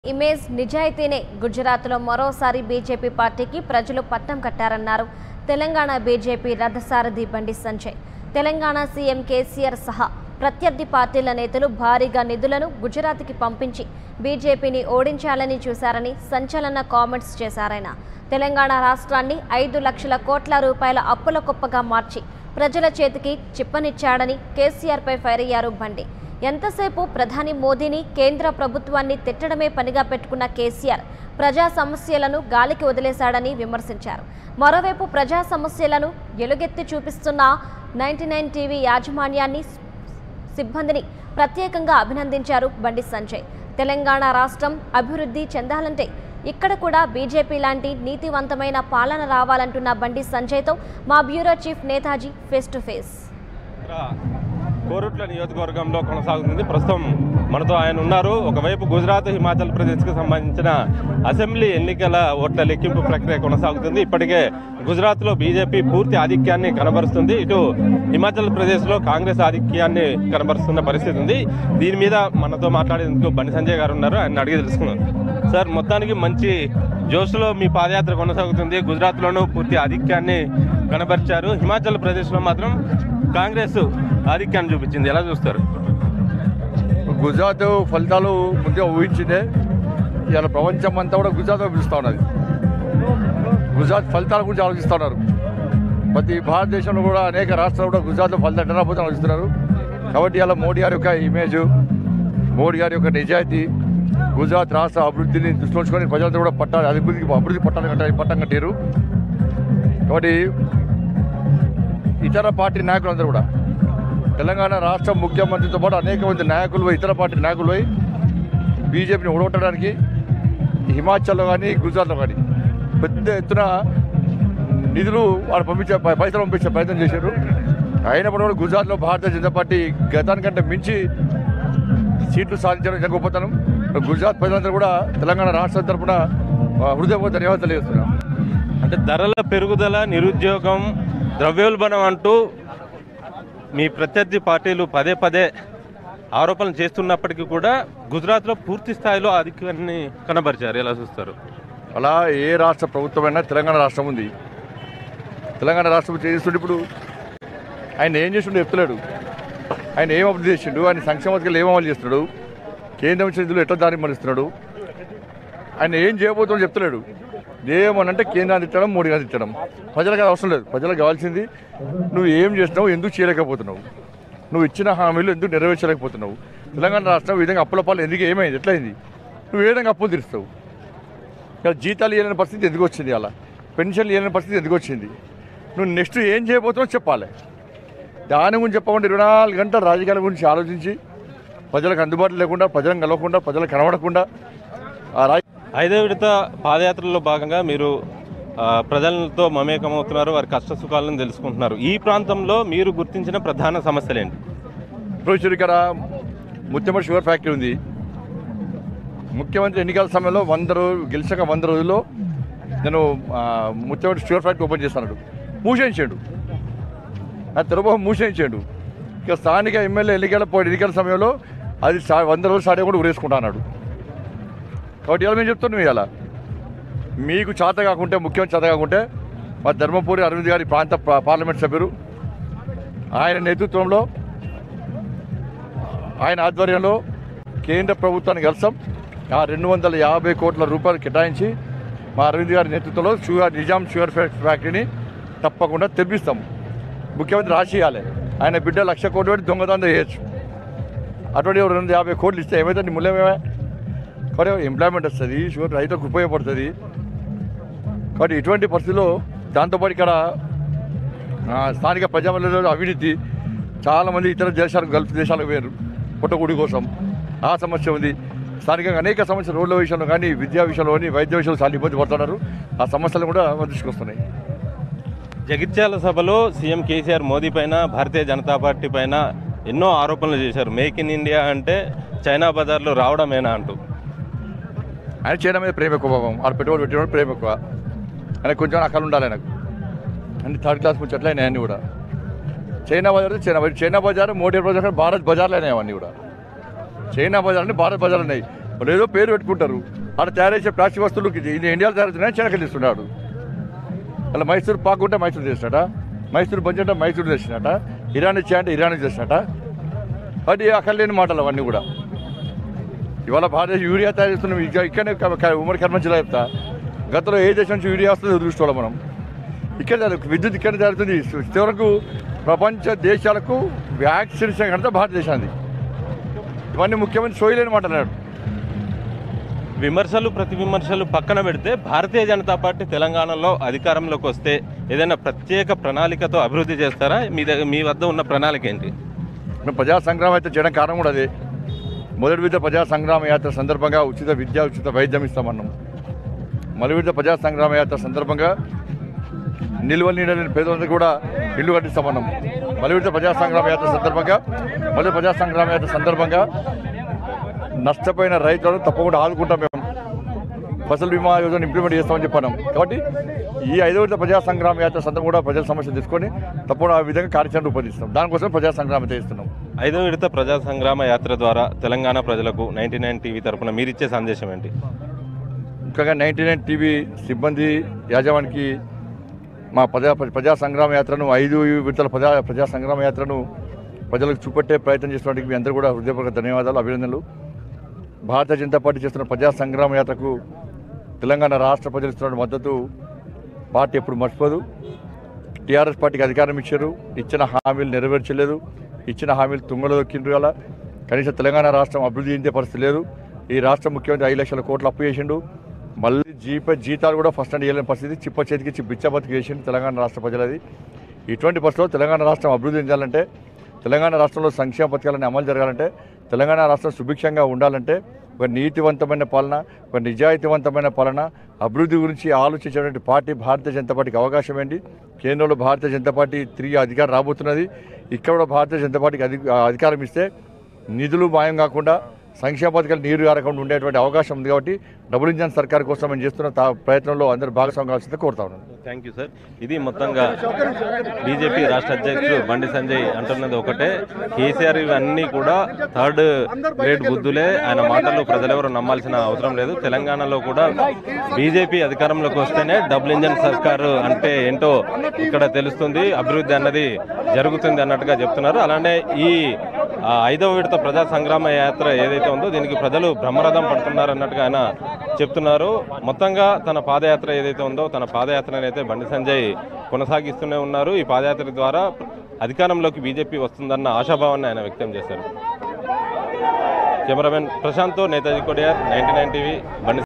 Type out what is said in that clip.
Image నిజాయితీనే గుజరాత్లో మరోసారి BJP పార్టీకి ప్రజలు పట్టం కట్టారన్నారు తెలంగాణ బీజేపీ రథసారథి బండి సంజయ్. తెలంగాణ సీఎం కేసీఆర్ సహా ప్రత్యర్థి పార్టీల నేతలు భారీగా నిధులను గుజరాత్కి పంపించి బీజేపీని ఓడించాలని చూశారని సంచలన కామెంట్స్ చేశారాయన. తెలంగాణ రాష్ట్రాన్ని 5 లక్షల కోట్ల రూపాయల అప్పుల కుప్పగా మార్చి ప్రజల చేతికి చిప్పనిచ్చాడని కేసీఆర్పై ఫైర్ అయ్యారు బండి. ఎంతసేపు ప్రధాని మోదీని కేంద్ర ప్రభుత్వాన్ని తిట్టడమే పనిగా పెట్టుకున్న కేసీఆర్ ప్రజా సమస్యలను గాలికి వదిలేశాడని విమర్శించారు. మరోవైపు ప్రజా సమస్యలను ఎలుగెత్తి చూపిస్తున్న 99 టీవీ యాజమాన్యాన్ని సిబ్బందిని ప్రత్యేకంగా అభినందించారు బండి సంజయ్. తెలంగాణ రాష్ట్రం అభివృద్ధి చెందాలంటే ఇక్కడ కూడా బీజేపీ లాంటి నీతివంతమైన పాలన రావాలంటున్న బండి సంజయ్తో మా bureau chief Netaji face to face. Korutla నియోజకవర్గంలో కొనసాగుతుంది. ప్రస్తుతం మనతో ఆయన ఉన్నారు. ఒకవైపు గుజరాత్, హిమాచల్ ప్రదేశ్కి సంబంధించిన అసెంబ్లీ ఎన్నికల ఓట్ల లెక్కింపు ప్రక్రియ కొనసాగుతుంది. ఇప్పటికే గుజరాత్లో బీజేపీ పూర్తి ఆధిక్యాన్ని కనబరుస్తుంది. ఇటు హిమాచల్ ప్రదేశ్లో కాంగ్రెస్ ఆధిక్యాన్ని కనబరుస్తున్న పరిస్థితి ఉంది. దీని మీద మనతో మాట్లాడేందుకు బండి సంజయ్ గారు ఉన్నారు. ఆయన అడిగి తెలుసుకున్నాం. సార్, మొత్తానికి మంచి జోష్లో మీ పాదయాత్ర కొనసాగుతుంది. గుజరాత్లోనూ పూర్తి ఆధిక్యాన్ని కనబరిచారు. హిమాచల్ ప్రదేశ్లో మాత్రం కాంగ్రెస్ ఆధిక్యాన్ని చూపించింది. ఎలా చూస్తారు? గుజరాత్ ఫలితాలు ముందుగా ఊహించిందే. ఇవాళ ప్రపంచం అంతా కూడా గుజరాత్ పిలుస్తూ ఉన్నది. గుజరాత్ ఫలితాల గురించి ఆలోచిస్తూ ఉన్నారు. ప్రతి భారతదేశంలో కూడా అనేక రాష్ట్రాలు కూడా గుజరాత్లో ఫలితాలు ఎట్లా రాబోతుందని ఆలోచిస్తున్నారు. కాబట్టి ఇవాళ మోడీ గారి యొక్క ఇమేజ్, మోడీ గారి యొక్క నిజాయితీ, గుజరాత్ రాష్ట్ర అభివృద్ధిని దృష్టిలో ఉంచుకొని ప్రజలతో కూడా అభివృద్ధి పట్టం కట్టారు. కాబట్టి ఇతర పార్టీ నాయకులందరూ కూడా తెలంగాణ రాష్ట్ర ముఖ్యమంత్రితో పాటు అనేక మంది నాయకులు, ఇతర పార్టీ నాయకులు బీజేపీని ఓడగొట్టడానికి హిమాచల్లో కానీ గుజరాత్లో కానీ పెద్ద ఎత్తున నిధులు వాళ్ళు పైసలు పంపించే ప్రయత్నం చేశారు. అయినప్పుడు కూడా గుజరాత్లో భారతీయ జనతా పార్టీ గతానికంటే మించి సీట్లు సాధించడం ఎంత గొప్పతనం. గుజరాత్ ప్రజలందరూ కూడా తెలంగాణ రాష్ట్రం తరఫున హృదయపూర్వక ధన్యవాదాలు తెలియజేస్తున్నాం. అంటే ధరల పెరుగుదల, నిరుద్యోగం, ద్రవ్యోల్బణం అంటూ మీ ప్రత్యర్థి పార్టీలు పదే పదే ఆరోపణలు చేస్తున్నప్పటికీ కూడా గుజరాత్లో పూర్తి స్థాయిలో ఆధిక్యాన్ని కనబరిచారు. ఎలా చూస్తారు? అలా ఏ రాష్ట్ర ప్రభుత్వమైనా తెలంగాణ రాష్ట్రం ఉంది. తెలంగాణ రాష్ట్రం చేస్తుంటే ఇప్పుడు ఆయన ఏం చేస్తుండో చెప్తలేడు. ఆయన ఏం అభివృద్ధి చేసిండు, ఆయన సంక్షేమ పథకాలు ఏం అమలు చేస్తున్నాడు, కేంద్రం ఇచ్చిన నిధులు ఎట్లా దారి మళ్ళిస్తున్నాడు, ఆయన ఏం చేయబోతుందో చెప్తలేడు. ఏమనంటే కేంద్రాన్ని ఇచ్చడం, మోడీ గారిని ఇచ్చడం. ప్రజలకు అవసరం లేదు. ప్రజలకు కావాల్సింది నువ్వు ఏం చేస్తున్నావు, ఎందుకు చేయలేకపోతున్నావు, నువ్వు ఇచ్చిన హామీలు ఎందుకు నెరవేర్చలేకపోతున్నావు, తెలంగాణ రాష్ట్రం ఈ విధంగా అప్పుల పాలు ఎందుకు ఏమైంది, ఎట్లయింది, నువ్వు ఏ విధంగా అప్పులు తీరుస్తావు, ఇలా జీతాలు ఇవ్వలేని పరిస్థితి ఎందుకు వచ్చింది, అలా పెన్షన్లు ఇవ్వలేని పరిస్థితి ఎందుకు వచ్చింది, నువ్వు నెక్స్ట్ ఏం చేయబోతున్నావు చెప్పాలి. దాని గురించి చెప్పకుండా 24 గంటల రాజకీయాల గురించి ఆలోచించి ప్రజలకు అందుబాటులో లేకుండా, ప్రజలను కలవకుండా, ప్రజలకు కనబడకుండా ఆ 5వ విడత పాదయాత్రలో భాగంగా మీరు ప్రజలతో మమేకమవుతున్నారు, వారి కష్ట సుఖాలను తెలుసుకుంటున్నారు. ఈ ప్రాంతంలో మీరు గుర్తించిన ప్రధాన సమస్యలు ఏంటి? ఇప్పుడు ఇక్కడ ముత్యమడి షుగర్ ఫ్యాక్టరీ ఉంది. ముఖ్యమంత్రి ఎన్నికల సమయంలో 100 రోజులు గెలిచాక 100 రోజుల్లో నేను ముత్యమడి షుగర్ ఫ్యాక్టరీ ఓపెన్ చేస్తాను. మూసేయించాడు, అది తెరబోహం మూసేయించాడు. ఇక స్థానిక ఎమ్మెల్యే ఎన్నికల సమయంలో అది 100 రోజులు స్టార్ట్ కూడా ఊరేసుకుంటా అన్నాడు. కాబట్టి ఇలా మేము చెప్తున్నాం, ఇలా మీకు చేత కాకుంటే, ముఖ్యమంత్రి చేత కాకుంటే మా ధర్మపురి అరవింద్ గారి ప్రాంత పార్లమెంట్ సభ్యులు ఆయన నేతృత్వంలో, ఆయన ఆధ్వర్యంలో కేంద్ర ప్రభుత్వాన్ని కలిసాం. ఆ 250 కోట్ల రూపాయలు కేటాయించి మా అరవింద్ గారి నేతృత్వంలో నిజాం షుగర్ ఫ్యాక్టరీని తప్పకుండా తెప్పిస్తాం. ముఖ్యమంత్రి రాసియాలి. ఆయన బిడ్డ 1,00,000 కోట్లు పెట్టి దొంగతనం చేయొచ్చు. అటువంటి 250 కోట్లు ఇస్తే ఏమైతే నీ మూల్యమేమే. కాబట్టి ఎంప్లాయ్మెంట్ వస్తుంది, షుగర్ రైతులకు ఉపయోగపడుతుంది. కాబట్టి ఇటువంటి పరిస్థితుల్లో దాంతోపాటు ఇక్కడ స్థానిక ప్రజాప్రతినిధులు అవినీతి, చాలామంది ఇతర దేశాలకు, గల్ఫ్ దేశాలకు వేరు పుట్టగుడి కోసం, ఆ సమస్య ఉంది. స్థానికంగా అనేక సమస్యలు రోడ్ల విషయంలో కానీ, విద్యా విషయంలో కానీ, వైద్య విషయంలో చాలా ఇబ్బంది పడుతున్నారు. ఆ సమస్యలు కూడా దృష్టికొస్తున్నాయి. జగిత్యాల సభలో సీఎం కేసీఆర్ మోదీ పైన, భారతీయ జనతా పార్టీ పైన ఎన్నో ఆరోపణలు చేశారు. మేక్ ఇన్ ఇండియా అంటే చైనా బజార్లో రావడమేనా అంటూ. ఆయన చైనా మీద ప్రేమ ఎక్కువ, పాపం వాళ్ళు పెట్టుబడి పెట్టేవాడు ప్రేమ ఎక్కువ. ఆయన కొంచెం అక్కలు ఉండాలి. ఆయనకు అన్ని 3rd క్లాస్ ముచ్చట్లు అయినాయి. అన్నీ కూడా చైనా బజార్, మోడీ బజార్, భారత్ బజార్లు అయినాయి. అవన్నీ కూడా చైనా బజార్ అంటే భారత్ బజార్లు ఉన్నాయి. వాళ్ళు ఏదో పేరు పెట్టుకుంటారు. ఆడ తయారు చేసే ప్లాస్టిక్ వస్తువులు ఇండియాలో తయారు చైనాకి తెస్తున్నాడు. అలా మైసూర్ పాకు ఉంటే మైసూర్ చేసినట, మైసూర్ బంజ్ అంటే మైసూర్ చేసినట, ఇరాన్ ఇచ్చా అంటే ఇరాన్ చేసినట. అది అక్కడ లేని మాటలు అవన్నీ కూడా. ఇవాళ భారతదేశం యూరియా తయారు చేస్తున్నాం. ఇక్కడనే ఉమ్మడి కర్మ జిల్లా చెప్తా, గతంలో ఏ దేశం నుంచి యూరియా వస్తుందో చూసుకోవాలి మనం. ఇక్కడ విద్యుత్ ఇక్కడ జరుగుతుంది. చివరకు ప్రపంచ దేశాలకు వ్యాక్సిన్ కనుక భారతదేశాన్ని. ఇవన్నీ ముఖ్యమైన సోయలేని మాట్లాడాడు. విమర్శలు ప్రతి విమర్శలు పక్కన పెడితే భారతీయ జనతా పార్టీ తెలంగాణలో అధికారంలోకి వస్తే ఏదైనా ప్రత్యేక ప్రణాళికతో అభివృద్ధి చేస్తారా? మీ వద్ద ఉన్న ప్రణాళిక ఏంటి? మేము ప్రజా సంగ్రామ యాత్ర చేయడం కారణం కూడా అదే. మొదటి విడత ప్రజా సంగ్రామ యాత్ర సందర్భంగా ఉచిత విద్య, ఉచిత వైద్యం ఇస్తామన్నాం. మొదటి విడత ప్రజా సంగ్రామ యాత్ర సందర్భంగా నిల్వలు నీడలేని పేదలందరికీ కూడా ఇల్లు కట్టిస్తామన్నాం. మొదటి విడత ప్రజా సంగ్రామ యాత్ర సందర్భంగా నష్టపోయిన రైతులను తప్పకుండా ఆదుకుంటాం. మేము ఫసల్ బీమా యోజన ఇంప్లిమెంట్ చేస్తామని చెప్పాను. కాబట్టి ఈ 5వ విడత ప్రజా సంగ్రామ యాత్ర సందర్భంగా కూడా ప్రజల సమస్యలు తీసుకొని తప్పకుండా ఆ విధంగా కార్యాచరణ రూపొందిస్తాం. దానికోసం ప్రజా సంగ్రామ చేస్తున్నాం. 5వ విడత ప్రజా సంగ్రామ యాత్ర ద్వారా తెలంగాణ ప్రజలకు 99 టీవీ తరఫున మీరిచ్చే సందేశం ఏంటి? ముఖ్యంగా 99 టీవీ సిబ్బంది యాజమానికి మా ప్రజా సంగ్రామ యాత్రను 5 విడతల ప్రజా సంగ్రామ యాత్రను ప్రజలకు చూపెట్టే ప్రయత్నం చేస్తున్నట్టు మీ అందరూ కూడా హృదయపూర్వక ధన్యవాదాలు, అభినందనలు. భారతీయ జనతా పార్టీ చేస్తున్న ప్రజా సంగ్రామ యాత్రకు తెలంగాణ రాష్ట్ర ప్రజలు ఇస్తున్న మద్దతు పార్టీ ఎప్పుడు మర్చిపోదు. టీఆర్ఎస్ పార్టీకి అధికారం ఇచ్చారు, ఇచ్చిన హామీలు నెరవేర్చలేదు, ఇచ్చిన హామీలు తుంగలో దొక్కిండ్రు. అలా కనీసం తెలంగాణ రాష్ట్రం అభివృద్ధి చెందే పరిస్థితి లేదు. ఈ రాష్ట్ర ముఖ్యమంత్రి 5 లక్షల కోట్లు అప్పు చేసిండు. మళ్ళీ జీతాలు కూడా ఫస్ట్ అండ్ చేయలేని పరిస్థితి. చిప్ప చేతికి బిచ్చబతికి చేసిండు తెలంగాణ రాష్ట్ర ప్రజలది. ఇటువంటి పరిస్థితుల్లో తెలంగాణ రాష్ట్రం అభివృద్ధి చెందాలంటే, తెలంగాణ రాష్ట్రంలో సంక్షేమ పథకాలన్నీ అమలు జరగాలంటే, తెలంగాణ రాష్ట్రం సుభిక్షంగా ఉండాలంటే ఒక నీతివంతమైన పాలన, ఒక నిజాయితీవంతమైన పాలన, అభివృద్ధి గురించి ఆలోచించేటువంటి పార్టీ భారతీయ జనతా పార్టీకి అవకాశం ఏంటి. కేంద్రంలో భారతీయ జనతా పార్టీ 3 అధికారం రాబోతున్నది. ఇక్కడ కూడా భారతీయ జనతా పార్టీకి అధికారం ఇస్తే నిధులు మాయం కాకుండా, సంక్షేమ పథకాలు నీరు కారకుండా ఉండేటువంటి అవకాశం ఉంది. కాబట్టి డబుల్ ఇంజన్ సర్కార్ కోసం మేము చేస్తున్న ప్రయత్నంలో అందరూ భాగస్వామ్యం కావాల్సిందే కోరుతా ఉన్నాను. Thank you sir. ఇది మొత్తంగా బీజేపీ రాష్ట్ర అధ్యక్షుడు బండి సంజయ్ అంటున్నది ఒకటే, కేసీఆర్ ఇవన్నీ కూడా 3rd గ్రేడ్ బుద్ధులే. ఆయన మాటలు ప్రజలెవరూ నమ్మాల్సిన అవసరం లేదు. తెలంగాణలో కూడా బీజేపీ అధికారంలోకి వస్తేనే డబుల్ ఇంజన్ సర్కారు అంటే ఏంటో ఇక్కడ తెలుస్తుంది, అభివృద్ధి అన్నది జరుగుతుంది అన్నట్టుగా చెప్తున్నారు. అలానే ఈ 5వ విడత ప్రజా సంగ్రామ యాత్ర ఏదైతే ఉందో దీనికి ప్రజలు బ్రహ్మరథం పడుతున్నారు అన్నట్టుగా ఆయన చెప్తున్నారు. మొత్తంగా తన పాదయాత్ర ఏదైతే ఉందో తన పాదయాత్రను అయితే బండి సంజయ్ కొనసాగిస్తూనే ఉన్నారు. ఈ పాదయాత్ర ద్వారా అధికారంలోకి బీజేపీ వస్తుందన్న ఆశాభావాన్ని ఆయన వ్యక్తం చేశారు. కెమెరామెన్ ప్రశాంత్తో నేతాజీ కొడియార్, 99 టీవీ, బండి.